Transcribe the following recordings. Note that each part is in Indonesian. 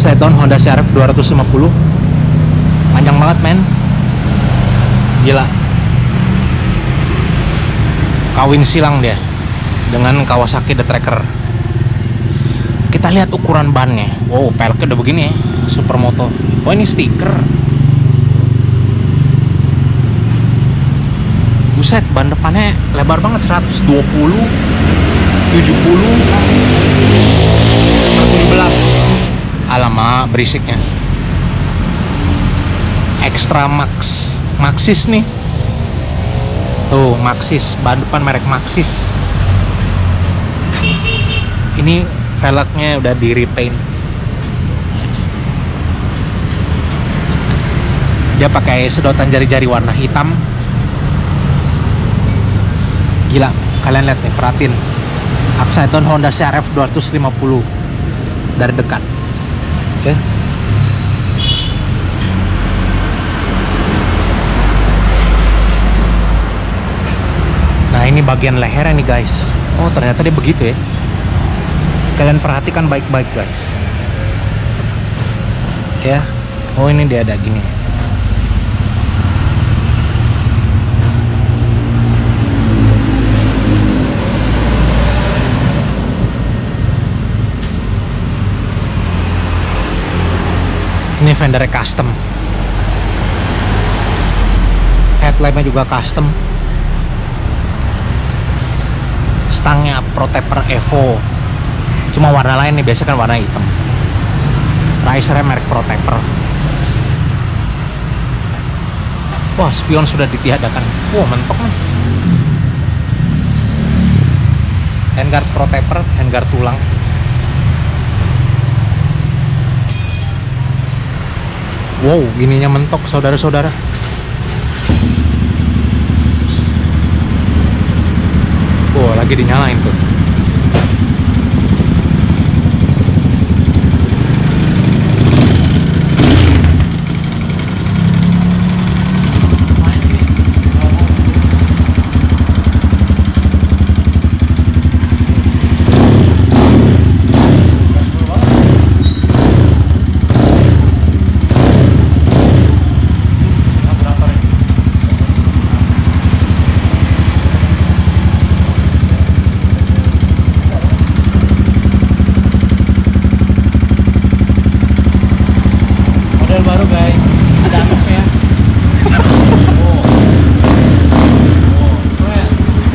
upside down Honda CR-V 250. Panjang banget men, gila. Kawin silang dia dengan Kawasaki The Tracker. Kita lihat ukuran bannya. Wow, peleknya udah begini ya, Supermoto. Oh, ini stiker. Buset, ban depannya lebar banget, 120, 70, 117. Alamak, berisiknya. Extra Max, Maxxis nih. Tuh, Maxxis, ban depan merek Maxxis. Ini velgnya udah di repaint. Dia pakai sedotan jari-jari warna hitam. Gila, kalian lihat nih, perhatiin. Upside down Honda CR-V 250 dari dekat. Oke. Nah, ini bagian lehernya nih guys. Oh, ternyata dia begitu ya. Kalian perhatikan baik-baik guys. Ya. Oh, ini dia ada gini. Ini fendernya custom. Headlampnya juga custom. Stangnya Protector Evo, cuma warna lain nih, biasanya kan warna hitam. Risernya merek Protector. Wah, spion sudah ditiadakan. Wah, mentok nih. Handguard Protector, handguard tulang. Wow, ininya mentok saudara-saudara. Wow, lagi dinyalain tuh. Baru guys, ada asapnya. Keren.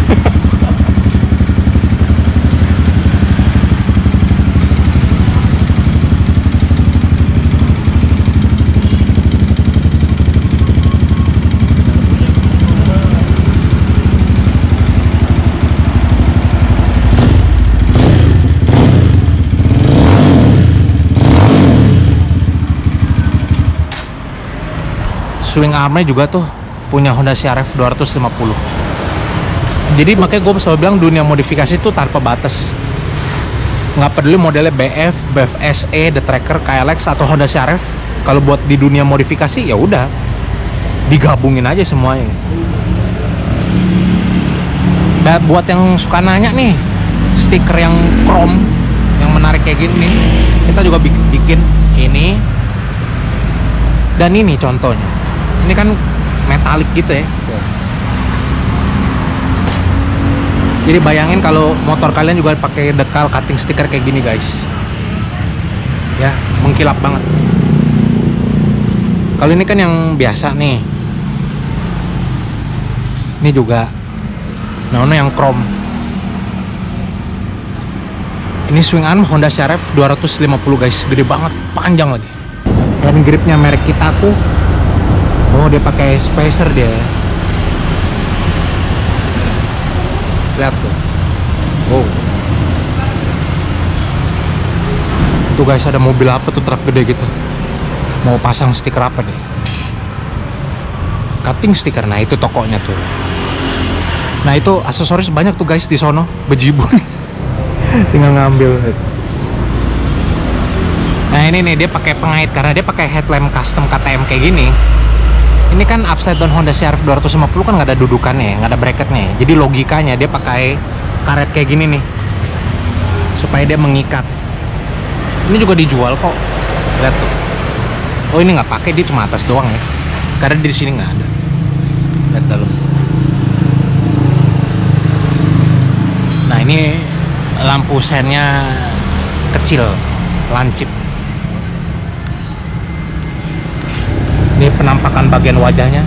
Swing armnya juga tuh punya Honda CR-V 250. Jadi makanya gue selalu bilang dunia modifikasi tuh tanpa batas. Nggak peduli modelnya BF, BF SE, The Tracker, KLX atau Honda CR-V. Kalau buat di dunia modifikasi ya udah digabungin aja semuanya. Dan buat yang suka nanya nih, stiker yang chrome yang menarik kayak gini nih, kita juga bikin ini dan ini contohnya. Ini kan metalik gitu ya. Jadi bayangin kalau motor kalian juga pakai dekal cutting stiker kayak gini guys. Ya, mengkilap banget. Kalau ini kan yang biasa nih. Ini juga. Nah, ini yang chrome. Ini swing arm Honda CR-V 250 guys, gede banget, panjang lagi. Hand gripnya merek Kitaku. Oh, dia pakai spacer dia. Lihat tuh. Oh. Tuh guys, ada mobil apa tuh, truk gede gitu. Mau pasang stiker apa deh? Cutting stiker. Nah, itu tokonya tuh. Nah, itu aksesoris banyak tuh guys di sono, bejibun. Tinggal ngambil. Nah, ini nih dia pakai pengait karena dia pakai headlamp custom KTM kayak gini. Ini kan upside down Honda CR-V 250 kan nggak ada dudukannya, nggak ada bracketnya. Jadi logikanya dia pakai karet kayak gini nih, supaya dia mengikat. Ini juga dijual kok. Lihat tuh. Oh ini nggak pakai, dia cuma atas doang ya. Karena di sini nggak ada. Lihat dalam. Nah ini lampu sennya kecil, lancip. Ini penampakan bagian wajahnya.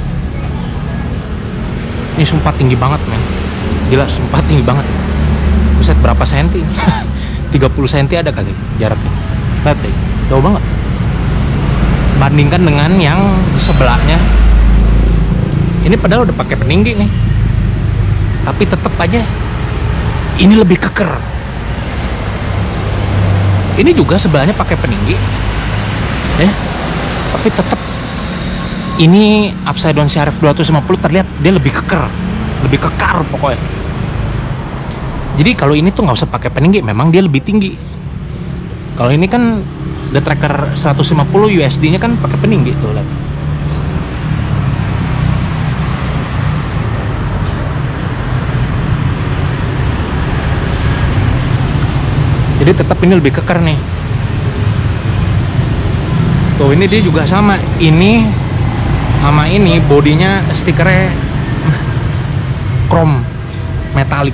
Ini sumpah tinggi banget men. Gila, sumpah tinggi banget. Buset, berapa senti? 30 senti ada kali jaraknya. Lihat deh, jauh banget. Bandingkan dengan yang di sebelahnya. Ini padahal udah pakai peninggi nih. Tapi tetap aja ini lebih keker. Ini juga sebelahnya pakai peninggi. Tapi tetap ini upside down CRF 250 terlihat dia lebih keker, lebih kekar pokoknya. Jadi kalau ini tuh nggak usah pakai peninggi, memang dia lebih tinggi. Kalau ini kan The Tracker 150 USD-nya kan pakai peninggi tuh, lihat. Jadi tetap ini lebih keker nih. Tuh ini dia juga sama. Ini sama ini bodinya stikernya chrome metalik.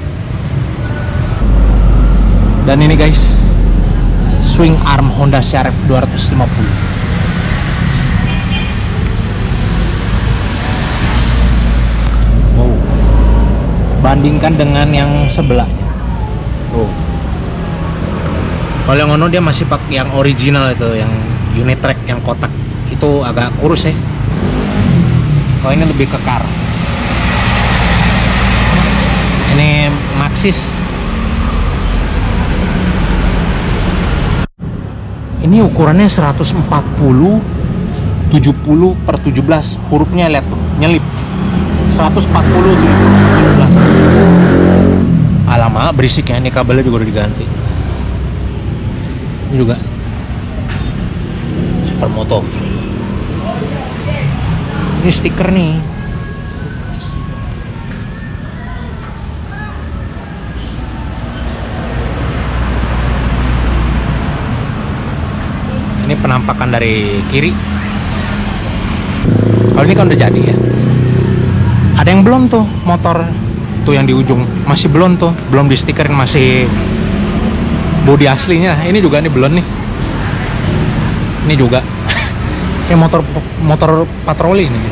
Dan ini guys, swing arm Honda CRF 250. Wow. Bandingkan dengan yang sebelahnya. Tuh. Kalau yang ono dia masih pakai yang original itu, yang unit track yang kotak. Itu agak kurus ya. Kalau ini lebih kekar. Ini Maxxis. Ini ukurannya 140 70 per 17. Hurufnya lihat tuh, nyelip. 140 17. Alamak, berisik ya. Ini kabelnya juga udah diganti. Ini juga Supermoto free. Ini stiker nih. Ini penampakan dari kiri. Kalau ini kan udah jadi ya. Ada yang belum tuh motor tuh yang di ujung masih belum tuh, belum di stikerin, masih bodi aslinya. Ini juga nih belum nih. Ini juga kayak motor patroli ini.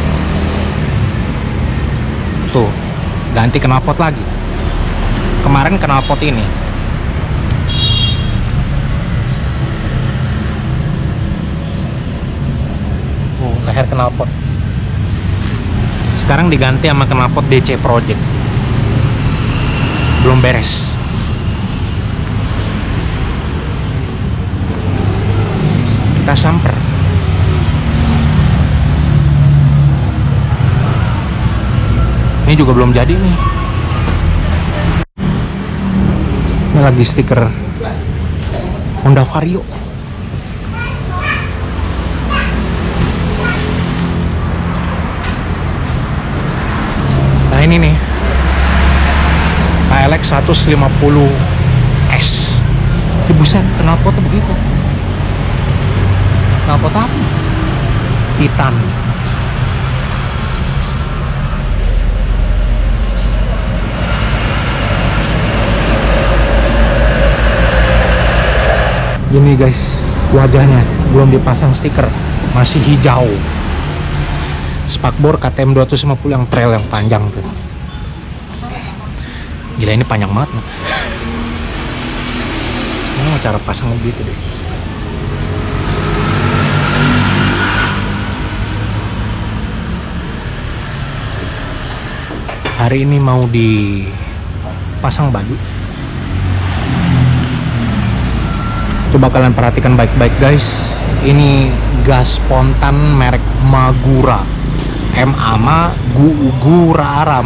Tuh ganti knalpot lagi. Kemarin knalpot ini. Leher knalpot. Sekarang diganti sama knalpot DC Project. Belum beres. Kita samper. Ini juga belum jadi nih. Ini lagi stiker Honda Vario. Nah ini nih KLX 150S. Di buset, knalpotnya begitu. Knalpot apa? Titan. Gini guys, wajahnya belum dipasang stiker, masih hijau. Spakbor KTM 250 yang trail yang panjang tuh. Gila, ini panjang banget. Ini mau cara pasang begitu deh. Hari ini mau dipasang baju. Coba kalian perhatikan baik-baik guys. Ini gas spontan merek Magura. Magura.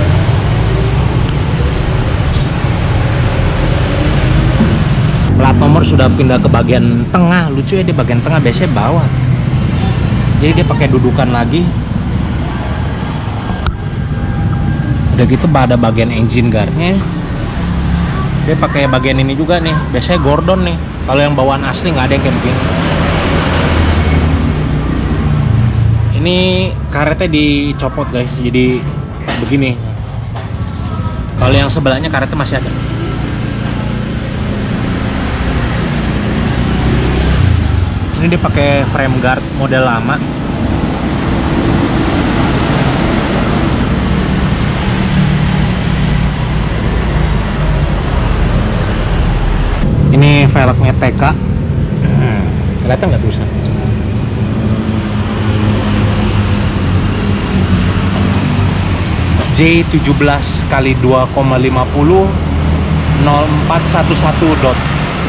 Plat nomor nomor sudah pindah ke bagian tengah. Lucu ya, di bagian tengah, biasanya bawah. Jadi dia pakai dudukan lagi. Udah gitu ada bagian engine guardnya. Dia pakai bagian ini juga nih. Biasanya Gordon nih. Kalau yang bawaan asli nggak ada yang kayak begini. Ini karetnya dicopot guys, jadi begini. Kalau yang sebelahnya karetnya masih ada. Ini dia pakai frame guard model lama. Ini velgnya TK. Kelihatan nggak tulisan? J17 kali 2,50 0411 dot.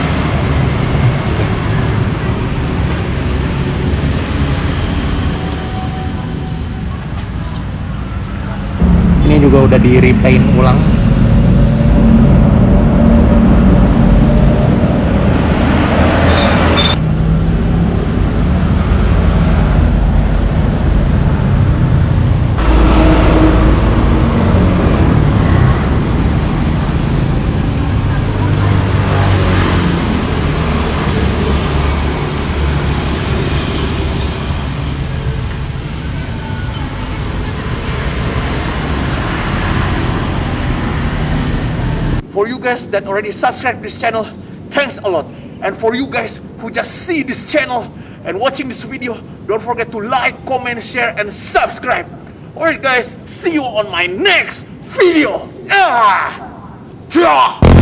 Ini juga udah di repaint ulang. For you guys that already subscribe this channel, thanks a lot. And for you guys who just see this channel and watching this video, don't forget to like, comment, share, and subscribe. Alright guys, see you on my next video.